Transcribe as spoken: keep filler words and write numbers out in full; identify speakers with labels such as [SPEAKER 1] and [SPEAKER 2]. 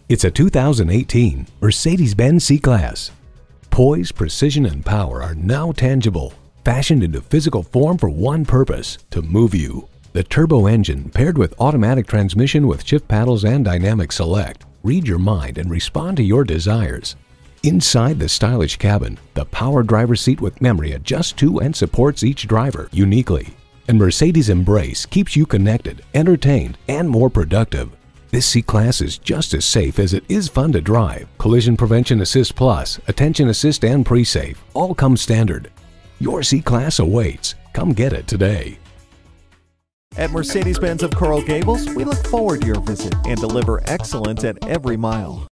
[SPEAKER 1] It's a two thousand eighteen Mercedes-Benz C-Class. Poise, precision, and power are now tangible, fashioned into physical form for one purpose: to move you. The turbo engine, paired with automatic transmission with shift paddles and dynamic select, read your mind and respond to your desires. Inside the stylish cabin, the power driver's seat with memory adjusts to and supports each driver uniquely. And Mercedes Embrace keeps you connected, entertained, and more productive. This C-Class is just as safe as it is fun to drive. Collision Prevention Assist Plus, Attention Assist, and Pre-Safe all come standard. Your C-Class awaits. Come get it today.
[SPEAKER 2] At Mercedes-Benz of Coral Gables, we look forward to your visit and deliver excellence at every mile.